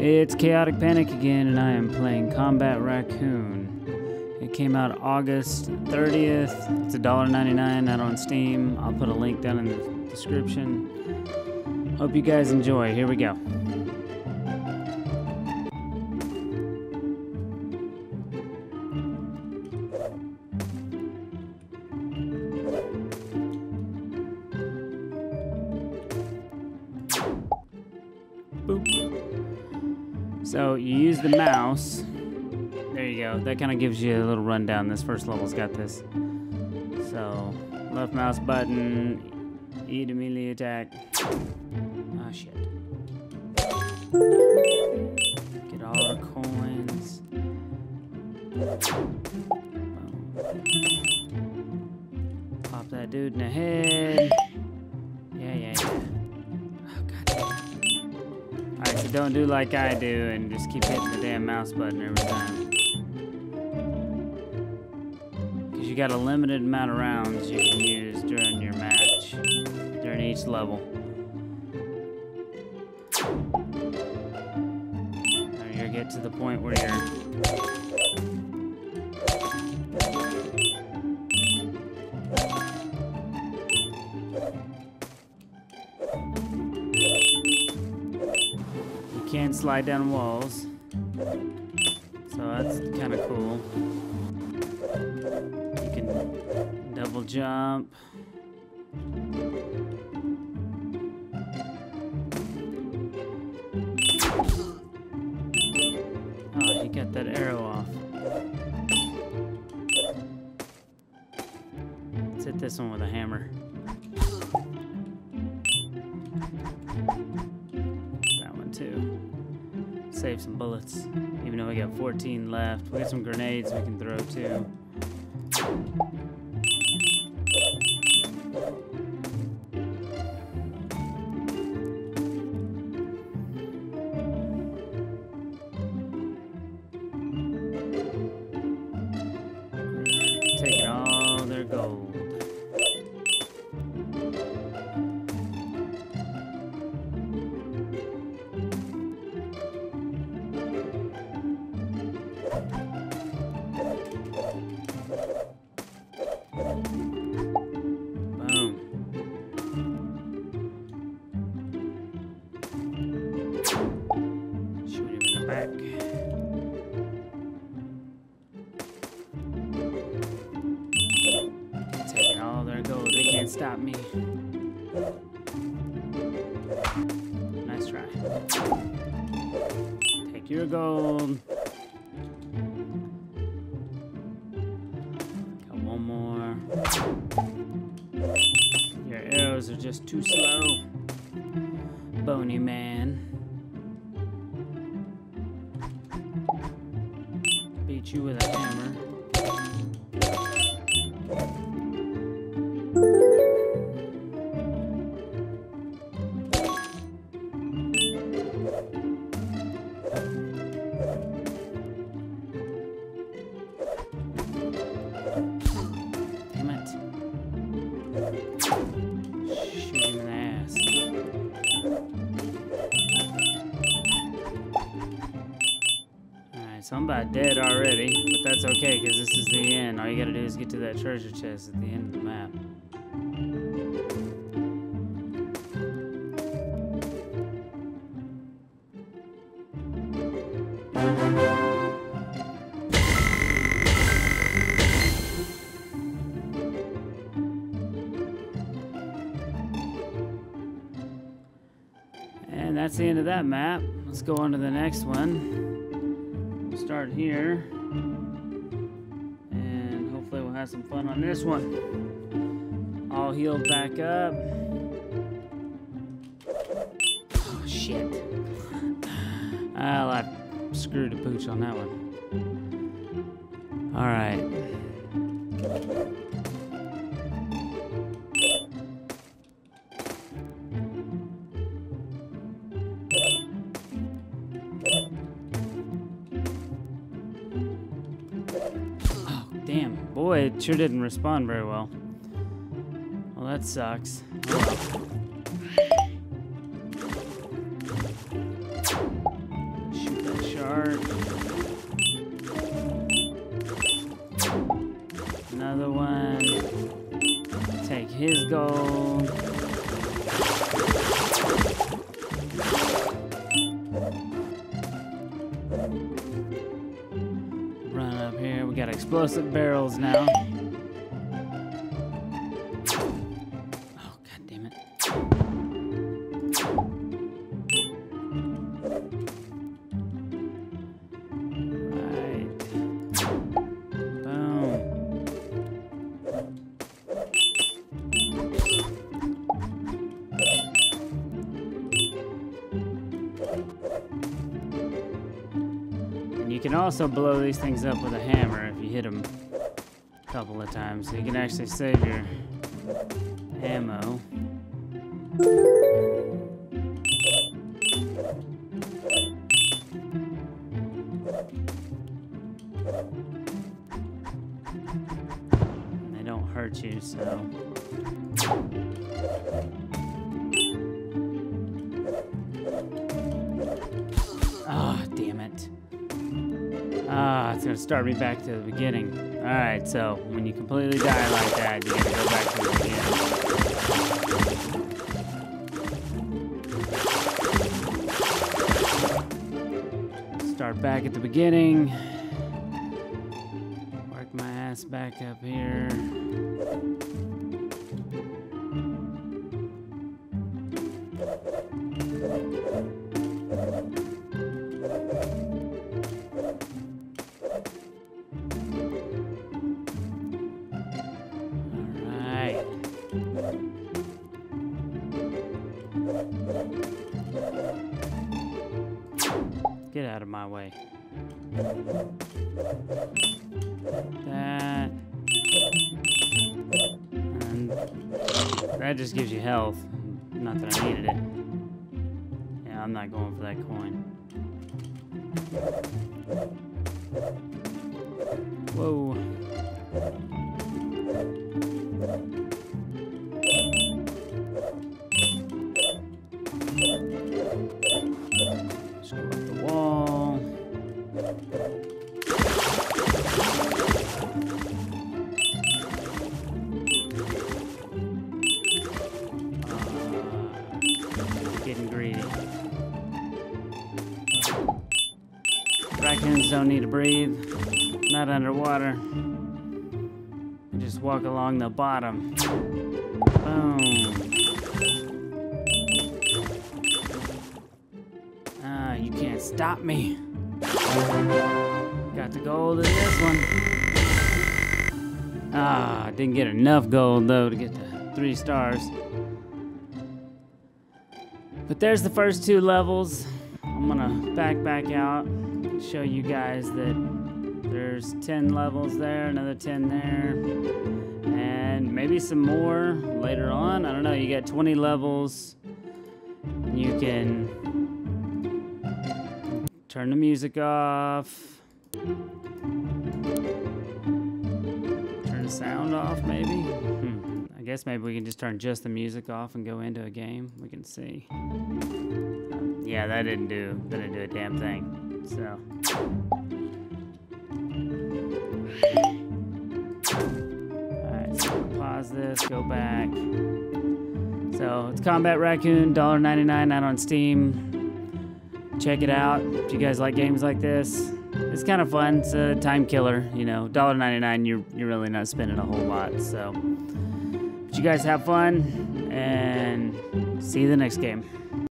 It's Chaotic Panic again, and I am playing Combat Raccoon. It came out August 30th. It's $1.99 out on Steam. I'll put a link down in the description. Hope you guys enjoy. Here we go. Boop. So you use the mouse. There you go. That kind of gives you a little rundown. This first level's got this. So left mouse button, E to melee attack. Ah, shit. Get all the coins. Boom. Pop that dude in the head. Yeah. Alright, so don't do like I do and just keep hitting the damn mouse button every time. Because you got a limited amount of rounds you can use during your match, during each level. Now you'll get to the point where you can't slide down walls, so that's kind of cool. You can double jump. Oh, he got that arrow off. Let's hit this one with a hammer. Too. Save some bullets, even though we got 14 left. We got some grenades we can throw too. Taking all their gold. Back. Taking all their gold. They can't stop me. Nice try. Take your gold. Got one more. Your arrows are just too slow. Bony man. Beat you with a hammer. Damn it. Shoot him in the ass. So I'm about dead already, but that's okay because this is the end. All you gotta do is get to that treasure chest at the end of the map. And that's the end of that map. Let's go on to the next one. Start here, and hopefully we'll have some fun on this one. All healed back up. Oh shit. Well, I screwed the pooch on that one. Alright. Damn, boy, it sure didn't respond very well. Well, that sucks. got explosive barrels now. Oh, god damn it. Right. Boom. And you can also blow these things up with a hammer if you hit them a couple of times, so you can actually save your ammo. And they don't hurt you, so. Ah, oh, damn it. Ah, it's gonna start me back to the beginning. Alright, so when you completely die like that, you gotta go back to the beginning. Start back at the beginning. Work my ass back up here. Get out of my way. That. And that just gives you health. Not that I needed it. Yeah, I'm not going for that coin. Whoa. Just go up the wall. Getting greedy. Raccoons don't need to breathe. Not underwater. You just walk along the bottom. Boom. You can't stop me. Got the gold in this one. Ah, didn't get enough gold though to get to 3 stars. But there's the first 2 levels. I'm gonna back out and show you guys that there's 10 levels there, another 10 there, and maybe some more later on. I don't know, you got 20 levels. You can turn the music off. Turn the sound off, maybe? I guess maybe we can just turn just the music off and go into a game. We can see. Yeah, that didn't do a damn thing. So. Alright, so we'll pause this, go back. So it's Combat Raccoon, $1.99 out on Steam. Check it out if you guys like games like this. It's kind of fun. It's a time killer, you know. $1.99, you're really not spending a whole lot. So, but you guys have fun and see you the next game.